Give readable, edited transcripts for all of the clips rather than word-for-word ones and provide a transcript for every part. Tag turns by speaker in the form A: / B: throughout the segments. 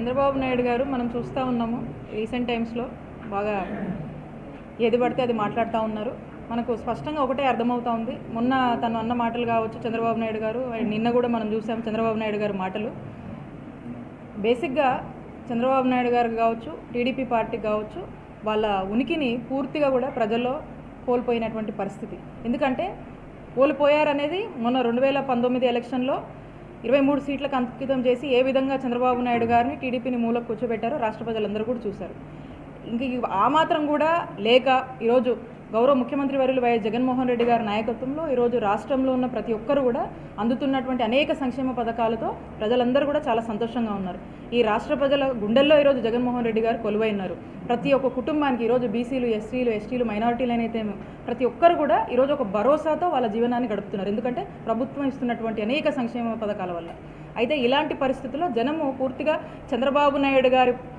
A: చంద్రబాబు నాయుడు గారు మనం చూస్తూ ఉన్నాము రీసెంట్ టైమ్స్లో బాగా ఏది పడితే అది మాట్లాడుతూ ఉన్నారు. మనకు స్పష్టంగా ఒకటే అర్థమవుతా ఉంది. మొన్న తను అన్న మాటలు కావచ్చు, చంద్రబాబు నాయుడు గారు నిన్న కూడా మనం చూసాం చంద్రబాబు నాయుడు గారు మాటలు. బేసిక్గా చంద్రబాబు నాయుడు గారు కావచ్చు, టీడీపీ పార్టీ కావచ్చు, వాళ్ళ ఉనికిని పూర్తిగా కూడా ప్రజల్లో కోల్పోయినటువంటి పరిస్థితి. ఎందుకంటే కోల్పోయారనేది మొన్న 2019 ఎలక్షన్లో 23 సీట్లకు అంకితం చేసి ఏ విధంగా చంద్రబాబు నాయుడు గారిని టీడీపీని మూలకు కూర్చోబెట్టారో రాష్ట్ర ప్రజలందరూ కూడా చూశారు. ఇంక ఆ మాత్రం కూడా లేక ఈరోజు గౌరవ ముఖ్యమంత్రి వర్యులు వైఎస్ జగన్మోహన్ రెడ్డి గారి నాయకత్వంలో ఈరోజు రాష్ట్రంలో ఉన్న ప్రతి ఒక్కరు కూడా అందుతున్నటువంటి అనేక సంక్షేమ పథకాలతో ప్రజలందరూ కూడా చాలా సంతోషంగా ఉన్నారు. ఈ రాష్ట్ర ప్రజల గుండెల్లో ఈరోజు జగన్మోహన్ రెడ్డి గారు కొలువై ఉన్నారు. ప్రతి ఒక్క కుటుంబానికి ఈరోజు బీసీలు, ఎస్సీలు, ఎస్టీలు, మైనారిటీలనైతే ప్రతి ఒక్కరు కూడా ఈరోజు ఒక భరోసాతో వాళ్ళ జీవనాన్ని గడుపుతున్నారు. ఎందుకంటే ప్రభుత్వం ఇస్తున్నటువంటి అనేక సంక్షేమ పథకాల వల్ల. అయితే ఇలాంటి పరిస్థితుల్లో జనము పూర్తిగా చంద్రబాబు నాయుడు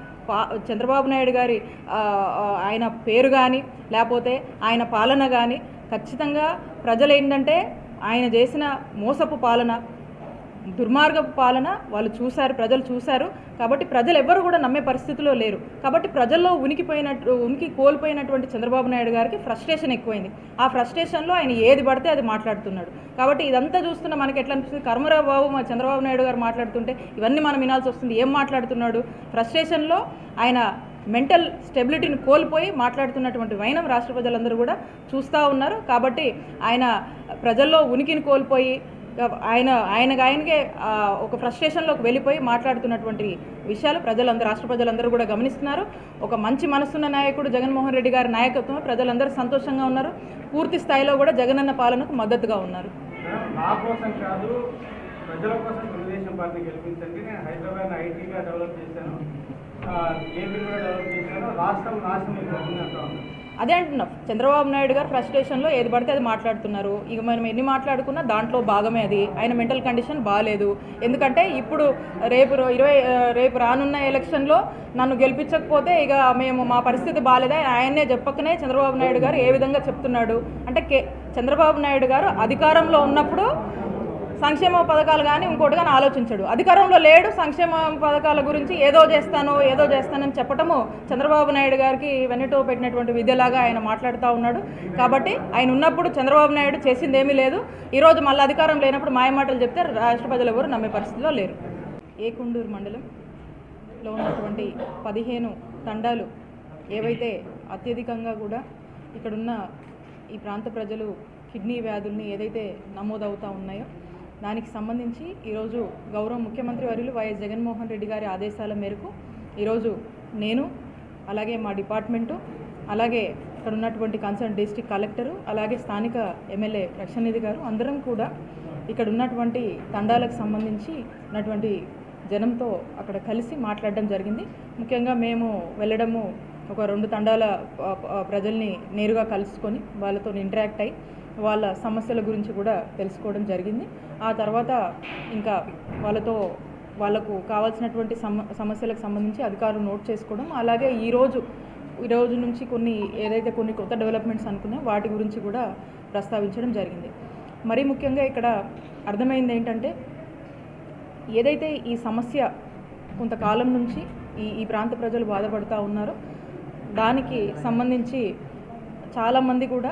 A: గారి ఆయన పేరు కానీ లేకపోతే ఆయన పాలన కానీ ఖచ్చితంగా ప్రజలు ఏంటంటే ఆయన చేసిన మోసపు పాలన, దుర్మార్గపు పాలన వాళ్ళు చూశారు, ప్రజలు చూశారు. కాబట్టి ప్రజలు ఎవ్వరు కూడా నమ్మే పరిస్థితిలో లేరు. కాబట్టి ప్రజల్లో ఉనికి కోల్పోయినటువంటి చంద్రబాబు నాయుడు గారికి ఫ్రస్ట్రేషన్ ఎక్కువైంది. ఆ ఫ్రస్ట్రేషన్లో ఆయన ఏది పడితే అది మాట్లాడుతున్నాడు. కాబట్టి ఇదంతా చూస్తున్న మనకి ఎట్లా అనిపిస్తుంది, కర్మరావు బాబు మా చంద్రబాబు నాయుడు గారు మాట్లాడుతుంటే ఇవన్నీ మనం వినాల్సి వస్తుంది. ఏం మాట్లాడుతున్నాడు? ఫ్రస్ట్రేషన్లో ఆయన మెంటల్ స్టెబిలిటీని కోల్పోయి మాట్లాడుతున్నటువంటి వైనం రాష్ట్ర ప్రజలందరూ కూడా చూస్తూ ఉన్నారు. కాబట్టి ఆయన ప్రజల్లో ఉనికిని కోల్పోయి ఆయనకే ఒక ఫ్రస్ట్రేషన్లోకి వెళ్ళిపోయి మాట్లాడుతున్నటువంటి విషయాలు రాష్ట్ర ప్రజలందరూ కూడా గమనిస్తున్నారు. ఒక మంచి మనసున్న నాయకుడు జగన్మోహన్ రెడ్డి గారి నాయకత్వం ప్రజలందరూ సంతోషంగా ఉన్నారు. పూర్తి స్థాయిలో కూడా జగనన్న పాలనకు మద్దతుగా ఉన్నారు.
B: ప్రజల కోసం తెలుగుదేశం పార్టీ గెలిపించండి, నేను హైదరాబాద్ ఐటీగా డెవలప్ చేశాను, ఏపీ కూడా డెవలప్ చేశాను, రాష్ట్రం నాశనం.
A: అదే అంటున్నాం, చంద్రబాబు నాయుడు గారు ఫ్రస్ట్రేషన్లో ఏది పడితే అది మాట్లాడుతున్నారు. ఇక మనం ఎన్ని దాంట్లో భాగమే అది. ఆయన మెంటల్ కండిషన్ బాగాలేదు. ఎందుకంటే ఇప్పుడు రేపు రానున్న ఎలక్షన్లో నన్ను గెలిపించకపోతే ఇక మా పరిస్థితి బాగాలేదా ఆయన్నే చెప్పకనే చంద్రబాబు నాయుడు గారు ఏ విధంగా చెప్తున్నాడు అంటే చంద్రబాబు నాయుడు గారు అధికారంలో ఉన్నప్పుడు సంక్షేమ పథకాలు కానీ ఇంకోటి కానీ ఆలోచించాడు. అధికారంలో లేడు, సంక్షేమ పథకాల గురించి ఏదో చేస్తానని చెప్పటము చంద్రబాబు నాయుడు గారికి వెన్నెటో పెట్టినటువంటి విద్యలాగా ఆయన మాట్లాడుతూ ఉన్నాడు. కాబట్టి ఆయన ఉన్నప్పుడు చంద్రబాబు నాయుడు చేసింది ఏమీ లేదు. ఈరోజు మళ్ళీ అధికారం లేనప్పుడు మాయమాటలు చెప్తే రాష్ట్ర ప్రజలు ఎవరు నమ్మే పరిస్థితిలో లేరు. ఏకొండూరు మండలంలో ఉన్నటువంటి 15 తండాలు ఏవైతే అత్యధికంగా కూడా ఇక్కడున్న ఈ ప్రాంత ప్రజలు కిడ్నీ వ్యాధుల్ని ఏదైతే నమోదవుతూ ఉన్నాయో దానికి సంబంధించి ఈరోజు గౌరవ ముఖ్యమంత్రి వర్యులు వైఎస్ జగన్మోహన్ రెడ్డి గారి ఆదేశాల మేరకు ఈరోజు నేను అలాగే మా డిపార్ట్మెంటు అలాగే ఇక్కడ ఉన్నటువంటి కన్సర్న్ డిస్ట్రిక్ట్ కలెక్టరు అలాగే స్థానిక ఎమ్మెల్యే రక్షణనిధి గారు అందరం కూడా ఇక్కడ ఉన్నటువంటి తండాలకు సంబంధించి ఉన్నటువంటి జనంతో అక్కడ కలిసి మాట్లాడడం జరిగింది. ముఖ్యంగా మేము వెళ్ళడము ఒక 2 తండాల ప్రజల్ని నేరుగా కలుసుకొని వాళ్ళతో ఇంటరాక్ట్ అయ్యి వాళ్ళ సమస్యల గురించి కూడా తెలుసుకోవడం జరిగింది. ఆ తర్వాత ఇంకా వాళ్ళకు కావాల్సినటువంటి సమస్యలకు సంబంధించి అధికారులు నోట్ చేసుకోవడం, అలాగే ఈ రోజు నుంచి కొన్ని కొత్త డెవలప్మెంట్స్ అనుకున్నాం వాటి గురించి కూడా ప్రస్తావించడం జరిగింది. మరీ ముఖ్యంగా ఇక్కడ అర్థమైంది ఏంటంటే ఏదైతే ఈ సమస్య కొంతకాలం నుంచి ఈ ప్రాంత ప్రజలు బాధపడుతూ ఉన్నారో దానికి సంబంధించి చాలామంది కూడా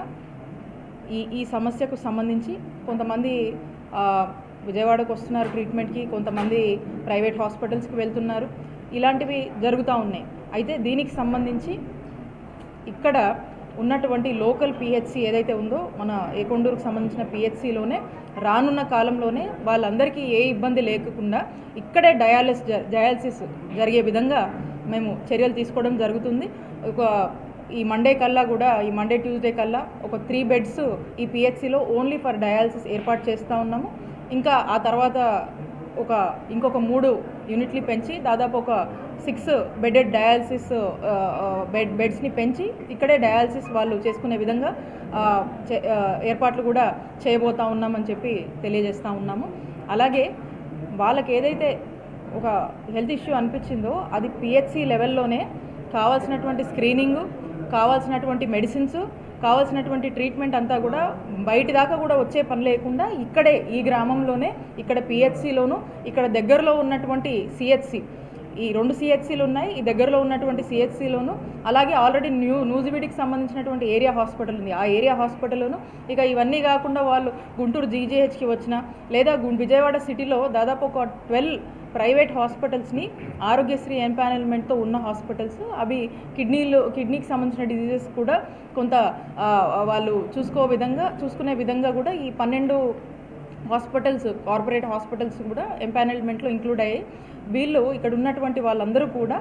A: ఈ సమస్యకు సంబంధించి కొంతమంది విజయవాడకు వస్తున్నారు ట్రీట్మెంట్కి, కొంతమంది ప్రైవేట్ హాస్పిటల్స్కి వెళ్తున్నారు. ఇలాంటివి జరుగుతూ ఉన్నాయి. అయితే దీనికి సంబంధించి ఇక్కడ ఉన్నటువంటి లోకల్ పిహెచ్సి ఏదైతే ఉందో మన ఏకొండూరుకు సంబంధించిన పిహెచ్సిలోనే రానున్న కాలంలోనే వాళ్ళందరికీ ఏ ఇబ్బంది లేకుండా ఇక్కడే డయాలసిస్ జరిగే విధంగా మేము చర్యలు తీసుకోవడం జరుగుతుంది. ఈ మండే ట్యూస్డే కల్లా ఒక 3 బెడ్స్ ఈ పిహెచ్సిలో ఓన్లీ ఫర్ డయాలసిస్ ఏర్పాటు చేస్తూ ఉన్నాము. ఇంకా ఆ తర్వాత ఇంకొక 3 యూనిట్లు పెంచి దాదాపు ఒక 6 బెడెడ్ డయాలసిస్ బెడ్స్ని పెంచి ఇక్కడే డయాలసిస్ వాళ్ళు చేసుకునే విధంగా ఏర్పాట్లు కూడా చేయబోతూ ఉన్నామని చెప్పి తెలియజేస్తూ ఉన్నాము. అలాగే వాళ్ళకి ఏదైతే ఒక హెల్త్ ఇష్యూ అనిపించిందో అది పిహెచ్సి లెవెల్లోనే కావాల్సినటువంటి స్క్రీనింగు, కావాల్సినటువంటి మెడిసిన్స్, కావాల్సినటువంటి ట్రీట్మెంట్ అంతా కూడా బయటి దాకా కూడా వచ్చే పని లేకుండా ఇక్కడే ఈ గ్రామంలోనే ఇక్కడ పిహెచ్సిలోను ఇక్కడ దగ్గరలో ఉన్నటువంటి సిహెచ్సి ఈ 2 సిహెచ్సిలు ఉన్నాయి, ఈ దగ్గరలో ఉన్నటువంటి సిహెచ్సిలోను, అలాగే ఆల్రెడీ నూజివీడికి సంబంధించినటువంటి ఏరియా హాస్పిటల్ ఉంది, ఆ ఏరియా హాస్పిటల్లోను. ఇక ఇవన్నీ కాకుండా వాళ్ళు గుంటూరు జీజీహెచ్కి వచ్చిన లేదా విజయవాడ సిటీలో దాదాపు ఒక 12 ప్రైవేట్ హాస్పిటల్స్ని ఆరోగ్యశ్రీ ఎంపానల్మెంట్తో ఉన్న హాస్పిటల్స్, అవి కిడ్నీకి సంబంధించిన డిజీజెస్ కూడా కొంత వాళ్ళు చూసుకునే విధంగా కూడా ఈ 12 హాస్పిటల్స్, కార్పొరేట్ హాస్పిటల్స్ కూడా ఎంపానల్మెంట్లో ఇంక్లూడ్ అయ్యాయి. వీళ్ళు ఇక్కడ ఉన్నటువంటి వాళ్ళందరూ కూడా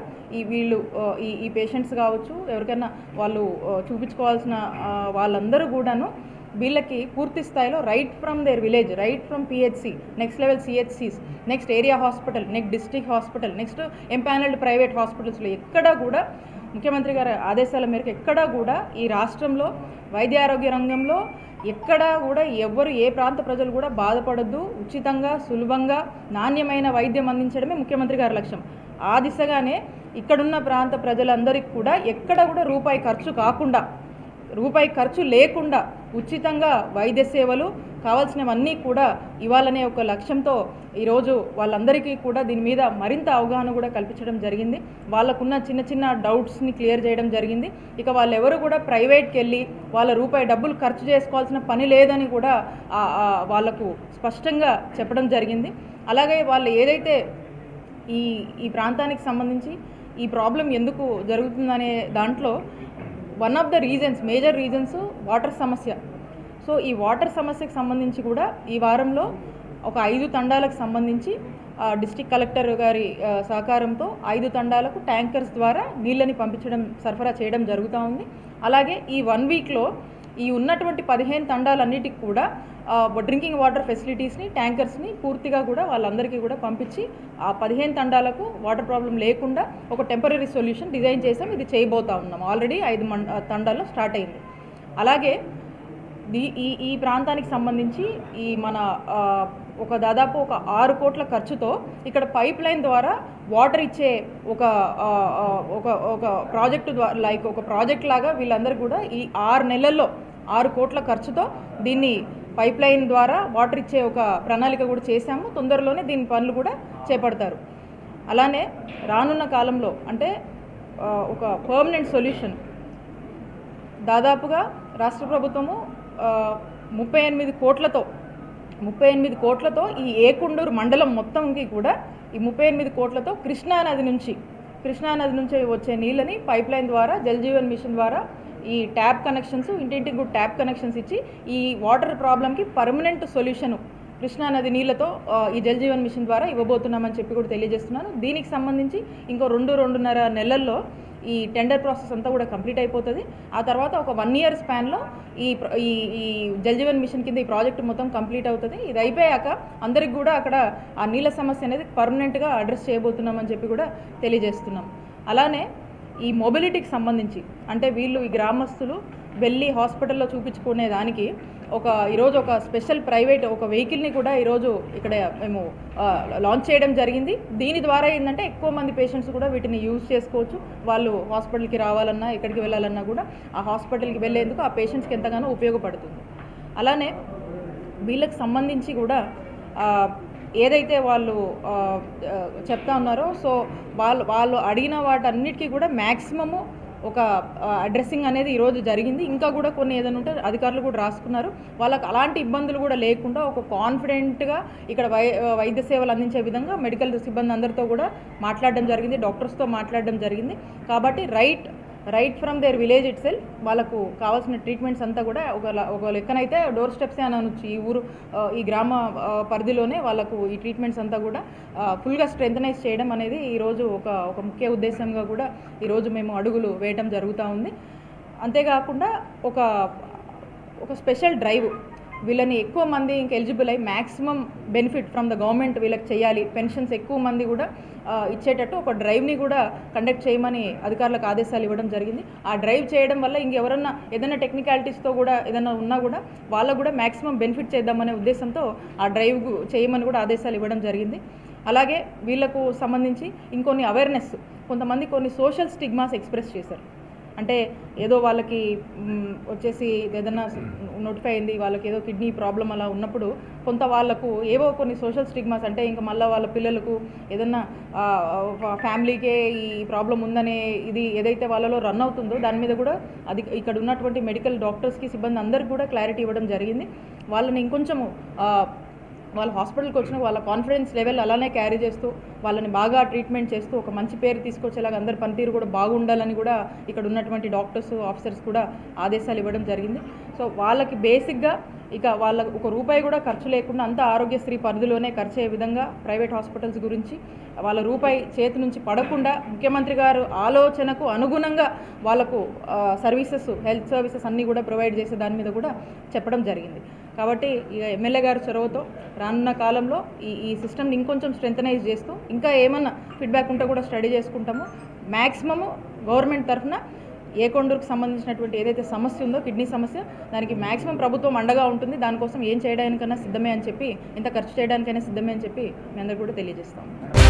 A: ఈ పేషెంట్స్ కావచ్చు, ఎవరికైనా వాళ్ళు చూపించుకోవాల్సిన వాళ్ళందరూ కూడాను వీళ్ళకి పూర్తి స్థాయిలో right from their village, right from PHC, next level సిహెచ్సిస్, next area hospital, next district hospital, next empanelled private హాస్పిటల్స్లో ఎక్కడా కూడా ముఖ్యమంత్రి గారి ఆదేశాల మేరకు ఎక్కడా కూడా ఈ రాష్ట్రంలో వైద్య ఆరోగ్య రంగంలో ఎక్కడా కూడా ఏ ప్రాంత ప్రజలు కూడా బాధపడద్దు, ఉచితంగా సులభంగా నాణ్యమైన వైద్యం అందించడమే ముఖ్యమంత్రి గారి లక్ష్యం. ఆ దిశగానే ఇక్కడున్న ప్రాంత ప్రజలందరికీ కూడా ఎక్కడ కూడా రూపాయి ఖర్చు లేకుండా ఉచితంగా వైద్య సేవలు కావాల్సినవన్నీ కూడా ఇవ్వాలనే ఒక లక్ష్యంతో ఈరోజు వాళ్ళందరికీ కూడా దీని మీద మరింత అవగాహన కూడా కల్పించడం జరిగింది. వాళ్ళకున్న చిన్న డౌట్స్ని క్లియర్ చేయడం జరిగింది. ఇక వాళ్ళెవరు కూడా ప్రైవేట్కి వెళ్ళి వాళ్ళ రూపాయి డబ్బులు ఖర్చు చేసుకోవాల్సిన పని లేదని కూడా వాళ్ళకు స్పష్టంగా చెప్పడం జరిగింది. అలాగే వాళ్ళు ఏదైతే ఈ ప్రాంతానికి సంబంధించి ఈ ప్రాబ్లం ఎందుకు జరుగుతుందనే దాంట్లో one of the major reasons water సమస్య. సో ఈ వాటర్ సమస్యకు సంబంధించి కూడా ఈ వారంలో ఒక 5 తండాలకు సంబంధించి డిస్ట్రిక్ట్ కలెక్టర్ గారి సహకారంతో 5 తండాలకు ట్యాంకర్స్ ద్వారా నీళ్ళని సరఫరా చేయడం జరుగుతూ ఉంది. అలాగే ఈ 1 వీక్లో ఈ ఉన్నటువంటి 15 తండాలన్నిటికి కూడా డ్రింకింగ్ వాటర్ ఫెసిలిటీస్ని, ట్యాంకర్స్ని పూర్తిగా కూడా వాళ్ళందరికీ కూడా పంపించి ఆ 15 తండాలకు వాటర్ ప్రాబ్లం లేకుండా ఒక టెంపరీ సొల్యూషన్ డిజైన్ చేసాం. ఇది చేయబోతా ఉన్నాం. ఆల్రెడీ 5 తండాల్లో స్టార్ట్ అయింది. అలాగే ఈ ప్రాంతానికి సంబంధించి మన దాదాపు ఒక 6 కోట్ల ఖర్చుతో ఇక్కడ పైప్ లైన్ ద్వారా వాటర్ ఇచ్చే ఒక ప్రాజెక్టు ద్వారా ఒక ప్రాజెక్ట్ లాగా వీళ్ళందరూ కూడా ఈ 6 నెలల్లో 6 కోట్ల ఖర్చుతో దీన్ని పైప్ లైన్ ద్వారా వాటర్ ఇచ్చే ఒక ప్రణాళిక కూడా చేశాము. తొందరలోనే దీని పనులు కూడా చేపడతారు. అలానే రానున్న కాలంలో అంటే ఒక పర్మనెంట్ సొల్యూషన్ దాదాపుగా రాష్ట్ర ప్రభుత్వము 38 కోట్లతో ఈ ఏకుండూరు మండలం మొత్తంకి కూడా ఈ 38 కోట్లతో కృష్ణా నది నుంచి వచ్చే నీళ్ళని పైప్ లైన్ ద్వారా జల్ జీవన్ మిషన్ ద్వారా ఈ ట్యాప్ కనెక్షన్స్, ఇంటింటికి కూడా ట్యాప్ కనెక్షన్స్ ఇచ్చి ఈ వాటర్ ప్రాబ్లంకి పర్మనెంట్ సొల్యూషన్ కృష్ణా నది నీళ్ళతో ఈ జల్ జీవన్ మిషన్ ద్వారా ఇవ్వబోతున్నామని చెప్పి కూడా తెలియజేస్తున్నాను. దీనికి సంబంధించి ఇంకో 2-2.5 నెలల్లో ఈ టెండర్ ప్రాసెస్ అంతా కూడా కంప్లీట్ అయిపోతుంది. ఆ తర్వాత ఒక 1 ఇయర్ స్పాన్లో ఈ జల్ జీవన్ మిషన్ కింద ఈ ప్రాజెక్టు మొత్తం కంప్లీట్ అవుతుంది. ఇది అయిపోయాక అందరికి కూడా అక్కడ ఆ నీళ్ళ సమస్య అనేది పర్మనెంట్గా అడ్రస్ చేయబోతున్నామని చెప్పి కూడా తెలియజేస్తున్నాం. అలానే ఈ మొబిలిటీకి సంబంధించి అంటే ఈ గ్రామస్తులు వెళ్ళి హాస్పిటల్లో చూపించుకునే దానికి ఈరోజు ఒక స్పెషల్ ప్రైవేట్ ఒక వెహికల్ని కూడా ఈరోజు ఇక్కడ మేము లాంచ్ చేయడం జరిగింది. దీని ద్వారా ఏంటంటే ఎక్కువ మంది పేషెంట్స్ కూడా వీటిని యూజ్ చేసుకోవచ్చు. వాళ్ళు హాస్పిటల్కి రావాలన్నా ఎక్కడికి వెళ్ళాలన్నా కూడా ఆ హాస్పిటల్కి వెళ్ళేందుకు ఆ పేషెంట్స్కి ఎంతగానో ఉపయోగపడుతుంది. అలానే వీళ్ళకి సంబంధించి కూడా ఏదైతే వాళ్ళు చెప్తా ఉన్నారో సో వాళ్ళు అడిగిన వాటన్నిటికీ కూడా మ్యాక్సిమము ఒక అడ్రస్సింగ్ అనేది ఈరోజు జరిగింది. ఇంకా కూడా కొన్ని ఏదైనా ఉంటే అధికారులు కూడా రాసుకున్నారు. వాళ్ళకి అలాంటి ఇబ్బందులు కూడా లేకుండా ఒక కాన్ఫిడెంట్గా ఇక్కడ వైద్య సేవలు అందించే విధంగా మెడికల్ సిబ్బంది అందరితో కూడా మాట్లాడడం జరిగింది, డాక్టర్స్తో మాట్లాడడం జరిగింది. కాబట్టి right from their village itself వాళ్ళకు కావాల్సిన ట్రీట్మెంట్స్ అంతా కూడా ఒక లెక్కనైతే డోర్ స్టెప్సే అని అనొచ్చు. ఈ గ్రామ పరిధిలోనే వాళ్ళకు ఈ ట్రీట్మెంట్స్ అంతా కూడా ఫుల్గా స్ట్రెంథనైజ్ చేయడం అనేది ఈరోజు ఒక ముఖ్య ఉద్దేశంగా కూడా ఈరోజు మేము అడుగులు వేయటం జరుగుతూ ఉంది. అంతేకాకుండా ఒక స్పెషల్ డ్రైవ్ వీళ్ళని ఎక్కువ మంది ఇంకా ఎలిజిబుల్ అయ్యి maximum benefit from the government వీళ్ళకి చేయాలి, పెన్షన్స్ ఎక్కువ మంది కూడా ఇచ్చేటట్టు ఒక డ్రైవ్ని కూడా కండక్ట్ చేయమని అధికారులకు ఆదేశాలు ఇవ్వడం జరిగింది. ఆ డ్రైవ్ చేయడం వల్ల ఇంకెవరన్నా ఏదైనా టెక్నికాలిటీస్తో కూడా ఏదైనా ఉన్నా కూడా వాళ్ళకు కూడా మ్యాక్సిమం బెనిఫిట్ చేద్దామనే ఉద్దేశంతో ఆ డ్రైవ్ చేయమని కూడా ఆదేశాలు ఇవ్వడం జరిగింది. అలాగే వీళ్ళకు సంబంధించి ఇంకొన్ని అవేర్నెస్ కొంతమంది కొన్ని సోషల్ స్టిగ్మాస్ ఎక్స్ప్రెస్ చేశారు. అంటే ఏదో వాళ్ళకి వచ్చేసి ఏదైనా నోటిఫై అయింది, వాళ్ళకి ఏదో కిడ్నీ ప్రాబ్లం అలా ఉన్నప్పుడు కొంత వాళ్ళకు ఏవో కొన్ని సోషల్ స్టిగ్మాస్, అంటే ఇంకా మళ్ళీ వాళ్ళ పిల్లలకు ఏదన్నా ఫ్యామిలీకే ఈ ప్రాబ్లం ఉందనే ఇది ఏదైతే వాళ్ళలో రన్ అవుతుందో దాని మీద కూడా అది ఇక్కడ ఉన్నటువంటి మెడికల్ డాక్టర్స్కి సిబ్బంది అందరికీ కూడా క్లారిటీ ఇవ్వడం జరిగింది. వాళ్ళని ఇంకొంచెము వాళ్ళ హాస్పిటల్కి వచ్చిన వాళ్ళ కాన్ఫిడెన్స్ లెవెల్ అలానే క్యారీ చేస్తూ వాళ్ళని బాగా ట్రీట్మెంట్ చేస్తూ ఒక మంచి పేరు తీసుకొచ్చేలాగా అందరి పనితీరు కూడా బాగుండాలని కూడా ఇక్కడ ఉన్నటువంటి డాక్టర్స్ ఆఫీసర్స్ కూడా ఆదేశాలు ఇవ్వడం జరిగింది. సో వాళ్ళకి బేసిక్గా ఇక వాళ్ళ ఒక రూపాయి కూడా ఖర్చు లేకుండా అంత ఆరోగ్యశ్రీ పరిధిలోనే ఖర్చు అయ్యే విధంగా ప్రైవేట్ హాస్పిటల్స్ గురించి వాళ్ళ రూపాయి చేతి నుంచి పడకుండా ముఖ్యమంత్రి గారు ఆలోచనకు అనుగుణంగా వాళ్ళకు సర్వీసెస్, హెల్త్ సర్వీసెస్ అన్నీ కూడా ప్రొవైడ్ చేసే దాని మీద కూడా చెప్పడం జరిగింది. కాబట్టి ఇక ఎమ్మెల్యే గారి చొరవతో రానున్న కాలంలో ఈ సిస్టమ్ని ఇంకొంచెం స్ట్రెంథనైజ్ చేస్తూ ఇంకా ఏమన్నా ఫీడ్బ్యాక్ ఉంటే కూడా స్టడీ చేసుకుంటాము. మ్యాక్సిమము గవర్నమెంట్ తరఫున ఏకొండూరుకు సంబంధించినటువంటి ఏదైతే సమస్య ఉందో కిడ్నీ సమస్య, దానికి మ్యాక్సిమం ప్రభుత్వం అండగా ఉంటుంది. దానికోసం ఏం చేయడానికైనా సిద్ధమే అని చెప్పి, ఎంత ఖర్చు చేయడానికైనా సిద్ధమే అని చెప్పి మీ అందరికీ కూడా తెలియజేస్తాం.